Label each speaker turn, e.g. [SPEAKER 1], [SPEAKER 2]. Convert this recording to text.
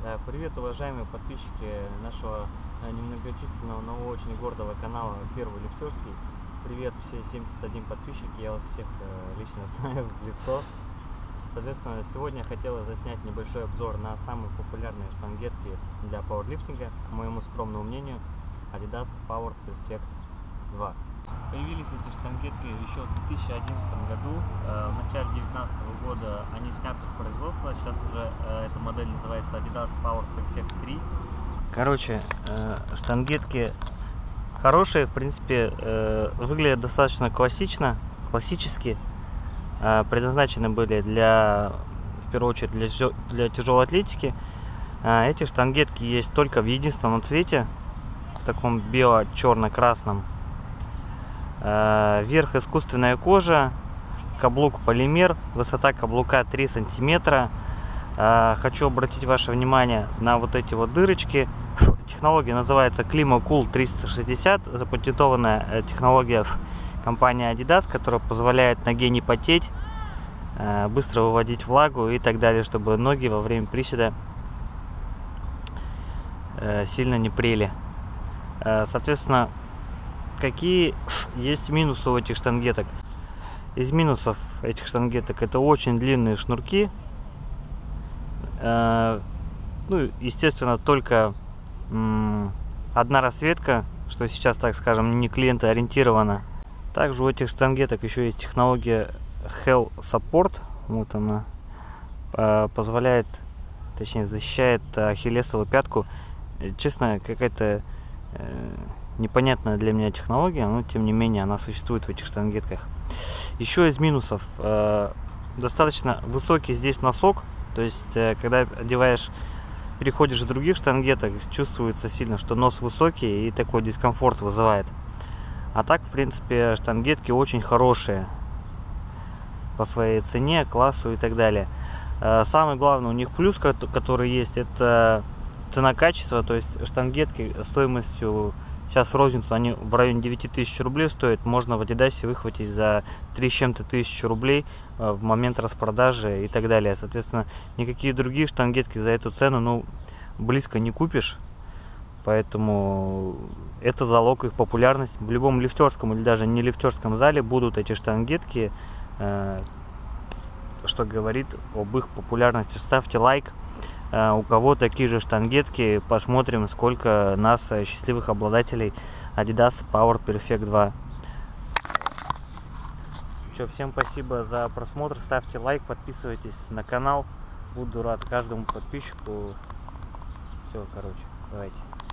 [SPEAKER 1] Привет, уважаемые подписчики нашего немногочисленного, но очень гордого канала Первый Лифтерский. Привет все 71 подписчик, я вас всех лично знаю в лицо. Соответственно, сегодня хотела заснять небольшой обзор на самые популярные штангетки для пауэрлифтинга, по моему скромному мнению, Adidas Power Perfect 2. Появились эти штангетки еще в 2011 году. В начале 2019 года они сняты с производства. Сейчас уже эта модель называется Adidas Power Perfect 3. Короче, штангетки хорошие, в принципе, выглядят достаточно классически. Предназначены были в первую очередь для тяжелой атлетики. Эти штангетки есть только в единственном цвете, в таком бело-черно-красном. Верх искусственная кожа, каблук полимер, высота каблука 3 сантиметра. Хочу обратить ваше внимание на вот эти вот дырочки. Технология называется ClimaCool 360, запатентованная технология компании Adidas, которая позволяет ноге не потеть, быстро выводить влагу и так далее, чтобы ноги во время приседа сильно не прели. Соответственно, какие есть минусы у этих штангеток? Из минусов этих штангеток это очень длинные шнурки. Естественно, только одна расцветка, что сейчас, так скажем, не клиентоориентирована. Также у этих штангеток еще есть технология Hell Support. Вот она позволяет, точнее, защищает ахиллесовую пятку. Честно, какая-то непонятная для меня технология, но тем не менее она существует в этих штангетках. Еще из минусов достаточно высокий здесь носок, то есть когда одеваешь, переходишь с других штангеток, чувствуется сильно, что нос высокий и такой дискомфорт вызывает. А так, в принципе, штангетки очень хорошие по своей цене, классу и так далее. Самый главный у них плюс, который есть, это цена-качество, то есть штангетки стоимостью сейчас в розницу они в районе 9000 рублей стоят, можно в Adidas выхватить за 3 с чем-то тысячи рублей в момент распродажи и так далее. Соответственно, никакие другие штангетки за эту цену близко не купишь, поэтому это залог их популярности. В любом лифтерском или даже не лифтерском зале будут эти штангетки, что говорит об их популярности. Ставьте лайк. У кого такие же штангетки, посмотрим, сколько нас, счастливых обладателей Adidas Power Perfect 2. Всем спасибо за просмотр, ставьте лайк, подписывайтесь на канал, буду рад каждому подписчику. Все, короче, давайте.